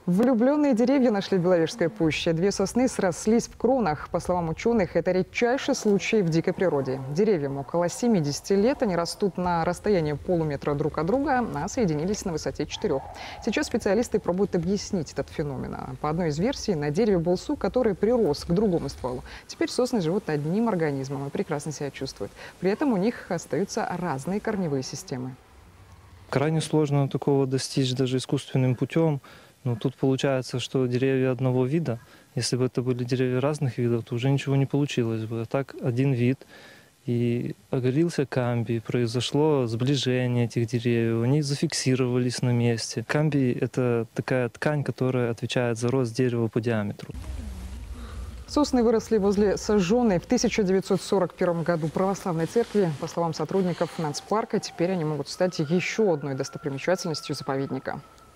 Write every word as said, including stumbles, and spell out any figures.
Влюбленные деревья нашли в Беловежской пуще. Две сосны срослись в кронах. По словам ученых, это редчайший случай в дикой природе. Деревьям около семидесяти лет, они растут на расстоянии полуметра друг от друга, а соединились на высоте четырех. Сейчас специалисты пробуют объяснить этот феномен. По одной из версий, на дереве был сук, который прирос к другому стволу. Теперь сосны живут одним организмом и прекрасно себя чувствуют. При этом у них остаются разные корневые системы. Крайне сложно такого достичь даже искусственным путем. Но тут получается, что деревья одного вида, если бы это были деревья разных видов, то уже ничего не получилось бы. А так один вид, и оголился камбий, произошло сближение этих деревьев, они зафиксировались на месте. Камбий – это такая ткань, которая отвечает за рост дерева по диаметру. Сосны выросли возле сожженной в тысяча девятьсот сорок первом году православной церкви. По словам сотрудников нацпарка, теперь они могут стать еще одной достопримечательностью заповедника.